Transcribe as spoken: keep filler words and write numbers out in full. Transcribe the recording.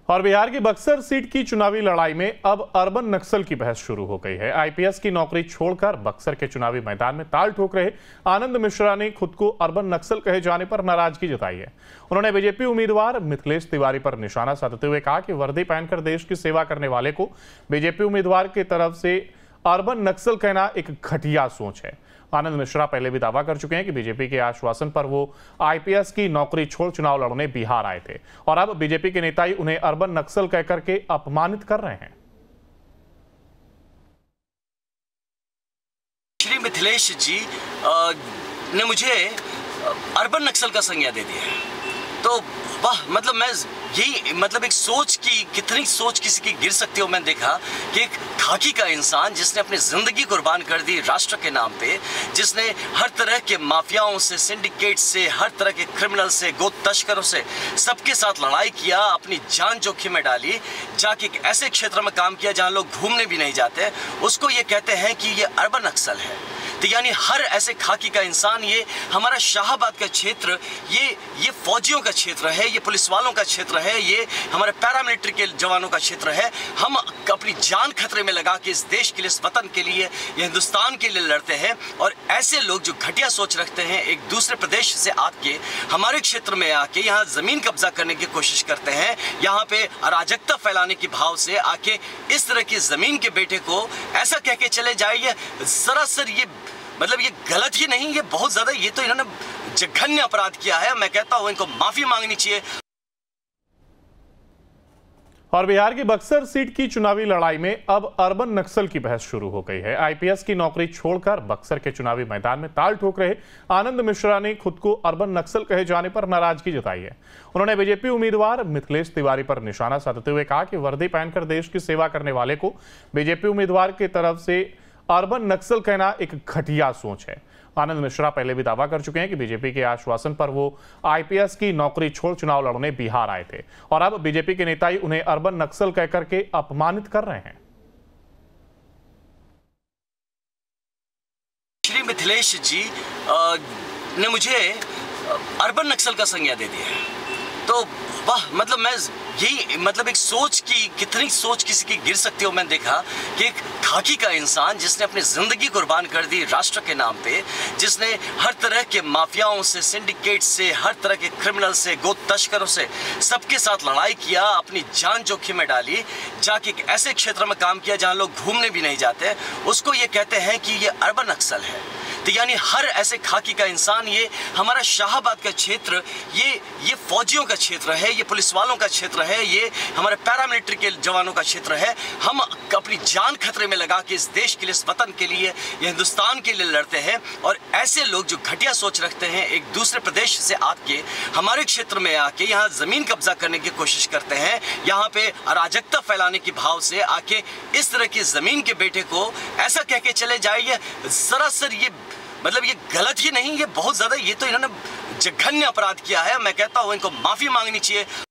और बिहार की बक्सर सीट की चुनावी लड़ाई में अब अर्बन नक्सल की बहस शुरू हो गई है। आईपीएस की नौकरी छोड़कर बक्सर के चुनावी मैदान में ताल ठोक रहे आनंद मिश्रा ने खुद को अर्बन नक्सल कहे जाने पर नाराजगी जताई है। उन्होंने बीजेपी उम्मीदवार मिथिलेश तिवारी पर निशाना साधते हुए कहा कि वर्दी पहनकर देश की सेवा करने वाले को बीजेपी उम्मीदवार की तरफ से अर्बन नक्सल कहना एक घटिया सोच है। आनंद मिश्रा पहले भी दावा कर चुके हैं कि बीजेपी के आश्वासन पर वो आईपीएस की नौकरी छोड़ चुनाव लड़ने बिहार आए थे और अब बीजेपी के नेता ही उन्हें अर्बन नक्सल कहकर के अपमानित कर रहे हैं। श्री मिथिलेश जी आ, ने मुझे अर्बन नक्सल का संज्ञा दे दिया है, तो वाह, मतलब मैं यही मतलब एक सोच की कितनी सोच किसी की गिर सकती हो। मैंने देखा कि एक खाकी का इंसान जिसने अपनी जिंदगी कुर्बान कर दी राष्ट्र के नाम पे, जिसने हर तरह के माफियाओं से, सिंडिकेट से, हर तरह के क्रिमिनल से, गो तस्करों से सबके साथ लड़ाई किया, अपनी जान जोखिम में डाली, जाके एक ऐसे क्षेत्र में काम किया जहां लोग घूमने भी नहीं जाते, उसको ये कहते हैं कि ये अर्बन नक्सल है। तो यानी हर ऐसे खाकी का इंसान, ये हमारा शाहबाद का क्षेत्र, ये ये फौजियों का क्षेत्र है, ये पुलिस वालों का क्षेत्र है, ये हमारे पैरामिलिट्री के जवानों का क्षेत्र है। हम अपनी जान खतरे में लगा के इस देश के लिए, इस वतन के लिए, ये हिंदुस्तान के लिए लड़ते हैं। और ऐसे लोग जो घटिया सोच रखते हैं, एक दूसरे प्रदेश से आके हमारे क्षेत्र में आके यहाँ जमीन कब्जा करने की कोशिश करते हैं, यहाँ पे अराजकता फैलाने की भाव से आके इस तरह की जमीन के बेटे को ऐसा कह के चले जाइए, सरासर ये मतलब ये गलत ही नहीं, ये बहुत ज्यादा, ये तो इन्होंने जघन्य अपराध किया है। मैं कहता हूं इनको माफी मांगनी चाहिए। और बिहार की बक्सर सीट की चुनावी लड़ाई में अब अर्बन नक्सल की बहस शुरू हो गई है। आईपीएस की नौकरी छोड़कर बक्सर के चुनावी मैदान में ताल ठोक रहे आनंद मिश्रा ने खुद को अर्बन नक्सल कहे जाने पर नाराजगी जताई है। उन्होंने बीजेपी उम्मीदवार मिथिलेश तिवारी पर निशाना साधते हुए कहा कि वर्दी पहनकर देश की सेवा करने वाले को बीजेपी उम्मीदवार की तरफ से अर्बन नक्सल कहना एक घटिया सोच है। आनंद मिश्रा पहले भी दावा कर चुके हैं कि बीजेपी के आश्वासन पर वो आईपीएस की नौकरी छोड़ चुनाव लड़ने बिहार आए थे और अब बीजेपी के नेता ही उन्हें अर्बन नक्सल कहकर के अपमानित कर रहे हैं। श्री मिथिलेश जी आ, ने मुझे अर्बन नक्सल का संज्ञा दे दिया है, तो वाह, मतलब मैं यही मतलब एक सोच की कितनी सोच किसी की गिर सकती हो। मैंने देखा कि एक खाकी का इंसान जिसने अपनी जिंदगी कुर्बान कर दी राष्ट्र के नाम पे, जिसने हर तरह के माफियाओं से, सिंडिकेट से, हर तरह के क्रिमिनल से, गो तस्करों से सबके साथ लड़ाई किया, अपनी जान जोखिम में डाली, जाके एक ऐसे क्षेत्र में काम किया जहां लोग घूमने भी नहीं जाते, उसको ये कहते हैं कि ये अर्बन नक्सल है। तो यानी हर ऐसे खाकी का इंसान, ये हमारा शाहबाद का क्षेत्र, ये ये फौजियों का क्षेत्र है, ये पुलिस वालों का क्षेत्र है, ये हमारे पैरामिलिट्री के जवानों का क्षेत्र है। हम अपनी जान खतरे में लगा के इस देश के लिए, इस वतन के लिए, ये हिंदुस्तान के लिए लड़ते हैं। और ऐसे लोग जो घटिया सोच रखते हैं, एक दूसरे प्रदेश से आके हमारे क्षेत्र में आके यहाँ जमीन कब्जा करने की कोशिश करते हैं, यहाँ पे अराजकता फैलाने की भाव से आके इस तरह की जमीन के बेटे को ऐसा कह के चले जाइए, सरासर ये मतलब ये गलत ही नहीं, ये बहुत ज्यादा, ये तो इन्होंने जघन्य अपराध किया है। मैं कहता हूं इनको माफी मांगनी चाहिए।